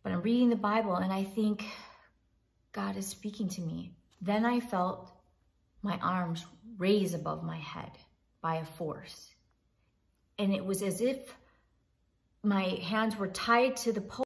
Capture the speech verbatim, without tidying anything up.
But I'm reading the Bible and I think God is speaking to me. Then I felt my arms raise above my head by a force. And it was as if my hands were tied to the pole.